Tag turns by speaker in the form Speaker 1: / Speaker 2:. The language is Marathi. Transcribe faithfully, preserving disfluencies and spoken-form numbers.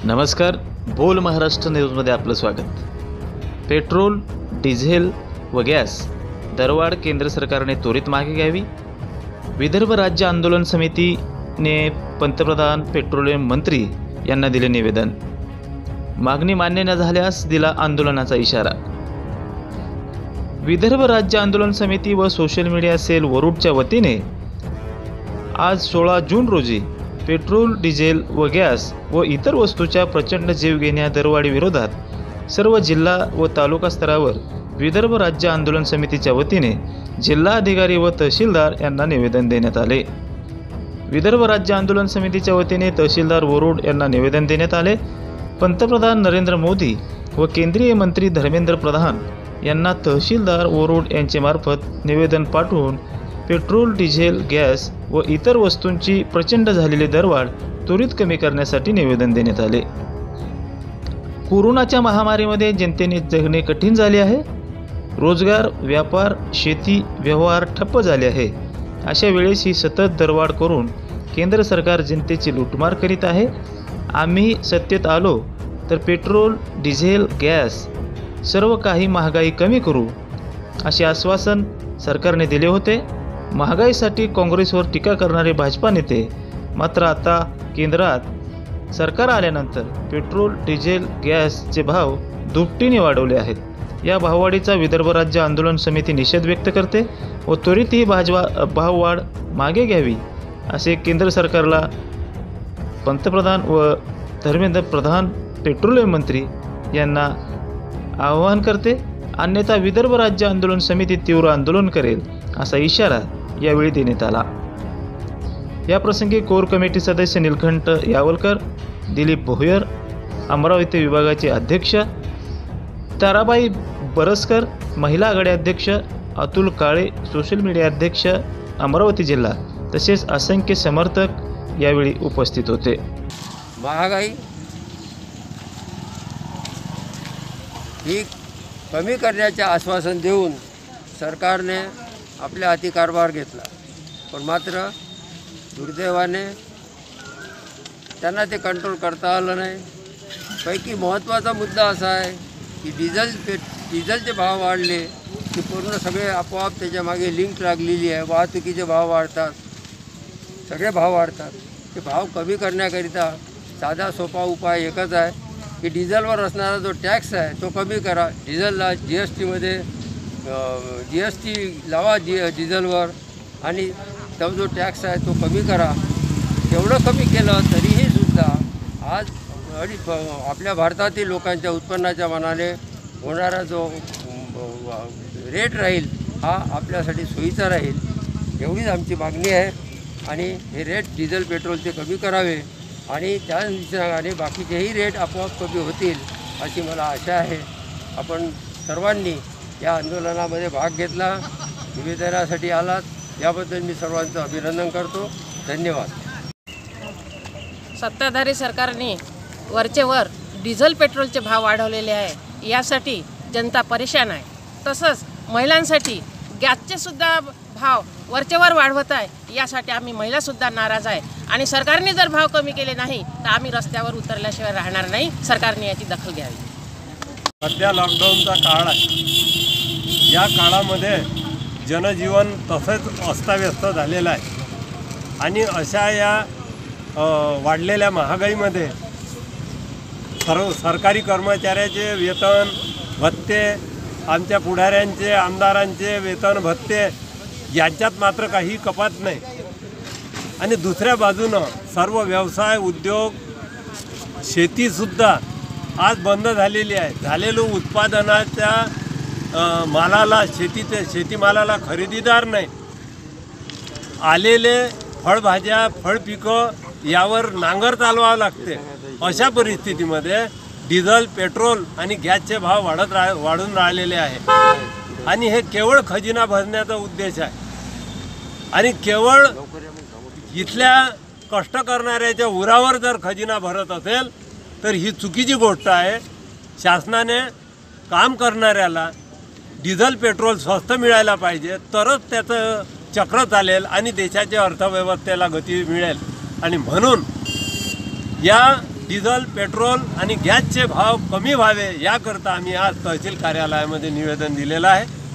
Speaker 1: नमस्कार, बोल महाराष्ट्र न्यूजमध्ये आपलं स्वागत। पेट्रोल, डिझेल व गॅस दरवाढ केंद्र सरकारने त्वरित मागे घ्यावी। विदर्भ राज्य आंदोलन समितीने पंतप्रधान पेट्रोलियम मंत्री यांना दिले निवेदन। मागणी मान्य न झाल्यास दिला आंदोलनाचा इशारा। विदर्भ राज्य आंदोलन समिती व सोशल मीडिया सेल वरुडच्या वतीने आज सोळा जून रोजी पेट्रोल, डिझेल व गॅस व इतर वस्तूच्या प्रचंड जीवघेण्या दरवाढी विरोधात सर्व जिल्हा व तालुका स्तरावर विदर्भ राज्य आंदोलन समितीच्या वतीने जिल्हाधिकारी व तहसीलदार यांना निवेदन देण्यात आले। विदर्भ राज्य आंदोलन समितीच्या वतीने तहसीलदार वरुड यांना निवेदन देण्यात आले। पंतप्रधान नरेंद्र मोदी व केंद्रीय मंत्री धर्मेंद्र प्रधान यांना तहसीलदार वरुड यांचे मार्फत निवेदन पाठवून पेट्रोल, डिझेल, गॅस व इतर वस्तूंची प्रचंड झालेली दरवाढ त्वरित कमी करण्यासाठी निवेदन देण्यात आले। कोरोनाच्या महामारीमध्ये जनतेने जगणे कठीण झाले आहे। रोजगार, व्यापार, शेती, व्यवहार ठप्प झाले आहे। अशा वेळेस ही सतत दरवाढ करून केंद्र सरकार जनतेची लूटमार करीत आहे। आम्ही सत्तेत आलो तर पेट्रोल, डिझेल, गॅस सर्व काही महागाई कमी करू असे आश्वासन सरकारने दिले होते। महागाईसाठी काँग्रेसवर टीका करणारे भाजपा नेते मात्र आता केंद्रात सरकार आल्यानंतर पेट्रोल, डिझेल, गॅसचे भाव दुपटीने वाढवले आहेत। या भाववाढीचा विदर्भ राज्य आंदोलन समिती निषेध व्यक्त करते व त्वरित ही भाजपा भाववाढ मागे घ्यावी असे केंद्र सरकारला पंतप्रधान व धर्मेंद्र प्रधान पेट्रोलियम मंत्री यांना आवाहन करते। अन्यथा विदर्भ राज्य आंदोलन समिती तीव्र आंदोलन करेल असा इशारा यावेळी देण्यात आला। या प्रसंगी कोर कमिटी सदस्य नीलकंठ यावलकर, दिलीप भोयर, अमरावती विभागाचे अध्यक्ष ताराबाई बरसकर, महिला आघाडी अध्यक्ष अतुल काळे, सोशल मीडिया अध्यक्ष अमरावती जिल्हा तसेच असंख्य समर्थक यावेळी उपस्थित होते।
Speaker 2: महागाई ही कमी करण्याचे आश्वासन देऊन सरकारने आपल्या हाती कारभार घेतला, पण मात्र दुर्दैवाने त्यांना ते कंट्रोल करता आलं नाही। पैकी महत्त्वाचा मुद्दा असा आहे की डिझेल पे डिझेलचे भाव वाढले की पूर्ण सगळे आपोआप त्याच्या मागे लिंक लागलेली आहे। वाहतुकीचे भाव वाढतात, सगळे भाव वाढतात। ते भाव कमी करण्याकरिता साधा सोपा उपाय एकच आहे की डिझेलवर असणारा जो टॅक्स आहे तो कमी करा। डिझेलला जी एस टीमध्ये जी एस टी लावा जी डिझेलवर आणि तो जो टॅक्स आहे तो कमी करा। तेवढं कमी केलं तरीही सुद्धा आज आणि आपल्या भारतातील लोकांच्या उत्पन्नाच्या मानाने होणारा जो रेट राहील हा आपल्यासाठी सोयीचा राहील एवढीच आमची मागणी आहे। आणि हे रेट डिझेल पेट्रोलचे कमी करावे आणि त्या अनुषंगाने बाकीचेही रेट आपोआप कमी होतील अशी मला आशा आहे। आपण सर्वांनी या आंदोलनामध्ये भाग घेतला, निवेदनासाठी आलात, याबद्दल मी सर्वांचं अभिनंदन करतो। धन्यवाद।
Speaker 3: सत्ताधारी सरकारने वरचे वर डिझेल पेट्रोलचे भाव वाढवलेले आहे, यासाठी जनता परेशान आहे। तसंच महिलांसाठी गॅसचे सुद्धा भाव वरचेवर वाढवत आहे, यासाठी आम्ही महिलासुद्धा नाराज आहे। आणि सरकारने जर भाव कमी केले नाही तर आम्ही रस्त्यावर उतरल्याशिवाय राहणार नाही। सरकारने याची दखल घ्यावी।
Speaker 4: सध्या लॉकडाऊनचा काळ आहे। या काळामध्ये जनजीवन तसंच अस्ताव्यस्त झालेलं आहे आणि अशा या वाढलेल्या महागाईमध्ये सर्व सरकारी कर्मचाऱ्याचे वेतन भत्ते, आमच्या पुढाऱ्यांचे आमदारांचे वेतन भत्ते यांच्यात मात्र काही कपात नाही। आणि दुसऱ्या बाजूनं सर्व व्यवसाय, उद्योग, शेतीसुद्धा आज बंद झालेली आहे। झालेलं उत्पादनाच्या मालाला शेतीचे शेतीमालाला खरेदीदार नाही। आलेले फळभाज्या, फळपिकं यावर नांगर चालवावं लागते। अशा परिस्थितीमध्ये डिझेल, पेट्रोल आणि गॅसचे भाव वाढत रा वाढून राहिलेले आहे आणि हे केवळ खजिना भरण्याचा उद्देश आहे आणि केवळ इथल्या कष्ट करणाऱ्याच्या उरावर जर खजिना भरत असेल तर ही चुकीची गोष्ट आहे। शासनाने काम करणाऱ्याला डिझेल, पेट्रोल स्वस्त मिळायला पाहिजे, तरच त्याचं चक्र चालेल आणि देशाच्या अर्थव्यवस्थेला गती मिळेल। आणि म्हणून या डिझेल पेट्रोल आणि गॅसचे भाव कमी व्हावे याकरता आम्ही आज तहसील कार्यालयामध्ये निवेदन दिलेलं आहे.